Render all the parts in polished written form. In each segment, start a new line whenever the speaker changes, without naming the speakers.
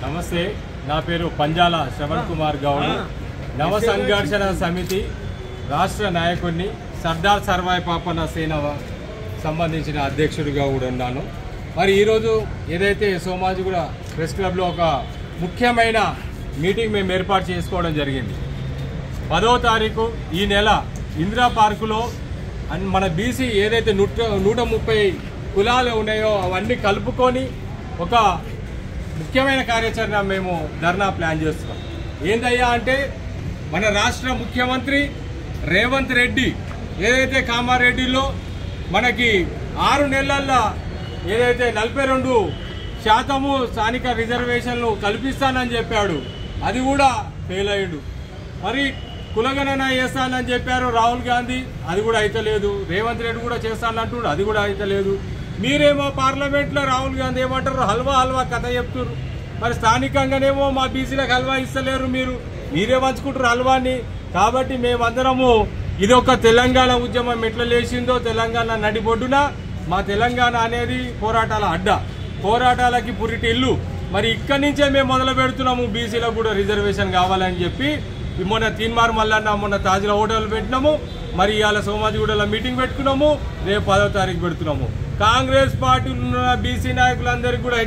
నమస్తే, నా పేరు పంజాల శ్రవణ్ కుమార్ గౌడ్. నవ సంఘర్షణ సమితి రాష్ట్ర నాయకుడిని, సర్దార్ సర్వాయి పాపన్న సేన సంబంధించిన అధ్యక్షుడిగా కూడా ఉన్నాను. మరి ఈరోజు ఏదైతే సోమాజిగూడ ప్రెస్ క్లబ్లో ఒక ముఖ్యమైన మీటింగ్ మేము ఏర్పాటు చేసుకోవడం జరిగింది. 10వ తారీఖు ఈ నెల ఇందిరా పార్కులో మన బీసీ ఏదైతే 130 కులాలు ఉన్నాయో అవన్నీ కలుపుకొని ఒక ముఖ్యమైన కార్యాచరణ మేము ధర్నా ప్లాన్ చేస్తున్నాం. ఏందయ్యా అంటే, మన రాష్ట్ర ముఖ్యమంత్రి రేవంత్ రెడ్డి ఏదైతే కామారెడ్డిలో మనకి 6 నెలల్లో ఏదైతే 42% స్థానిక రిజర్వేషన్లు కల్పిస్తానని చెప్పాడు, అది కూడా ఫెయిల్ అయ్యాడు. మరి కులగణన చేస్తానని చెప్పారు రాహుల్ గాంధీ, అది కూడా అయితలేదు. రేవంత్ రెడ్డి కూడా చేస్తానంటుడు, అది కూడా అయితలేదు. మీరేమో పార్లమెంట్లో రాహుల్ గాంధీ ఏమంటారు, హల్వా కథ చెప్తున్నారు. మరి స్థానికంగానేమో మా బీసీలకు హల్వా ఇస్తలేరు, మీరే పంచుకుంటారు హల్వాని. కాబట్టి మేమందరము ఇది ఒక తెలంగాణ ఉద్యమం ఎట్లా లేచిందో, తెలంగాణ నడిబొడ్డున మా తెలంగాణ అనేది పోరాటాల అడ్డ, పోరాటాలకి పురిటి ఇల్లు. మరి ఇక్కడి నుంచే మేము మొదలు పెడుతున్నాము, బీసీలకు కూడా రిజర్వేషన్ కావాలని చెప్పి. మొన్న తీన్మార్ మల్లన్న మొన్న తాజ్లో హోటల్ పెట్టినాము, మరి ఇవాళ సోమాజిగూడలో మీటింగ్ పెట్టుకున్నాము, రేపు 10వ తారీఖు పెడుతున్నాము. కాంగ్రెస్ పార్టీలో ఉన్న బీసీ నాయకులందరికీ కూడా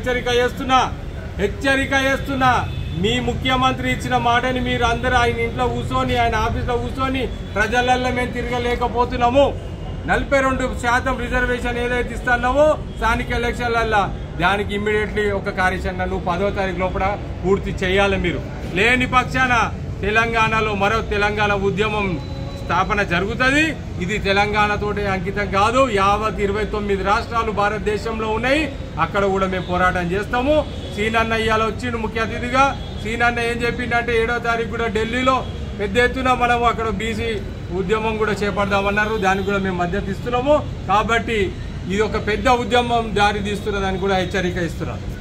హెచ్చరిక చేస్తున్నా, మీ ముఖ్యమంత్రి ఇచ్చిన మాటని మీరు అందరూ ఆయన ఇంట్లో కూర్చొని, ఆయన ఆఫీస్లో కూర్చొని ప్రజలల్లో మేము తిరగలేకపోతున్నాము. 42% రిజర్వేషన్ ఏదైతే ఇస్తున్నావో స్థానిక ఎలక్షన్లల్లో, దానికి ఇమ్మీడియట్లీ ఒక కార్యాచరణ నువ్వు 10వ తారీఖు లోపల పూర్తి చేయాలి. మీరు లేని పక్షాన తెలంగాణలో మరో తెలంగాణ ఉద్యమం స్థాపన జరుగుతుంది. ఇది తెలంగాణతోటి అంకితం కాదు, యావత్ 29 రాష్ట్రాలు భారతదేశంలో ఉన్నాయి, అక్కడ కూడా మేము పోరాటం చేస్తాము. సీనన్న ఇవాళ వచ్చిండు ముఖ్య అతిథిగా. సీనన్న ఏం చెప్పిండంటే 7వ తారీఖు కూడా ఢిల్లీలో పెద్ద ఎత్తున మనము అక్కడ బీసీ ఉద్యమం కూడా చేపడదామన్నారు, దానికి కూడా మేము మద్దతు ఇస్తున్నాము. కాబట్టి ఇది ఒక పెద్ద ఉద్యమం దారి తీస్తున్నదని కూడా హెచ్చరిక ఇస్తున్నాం.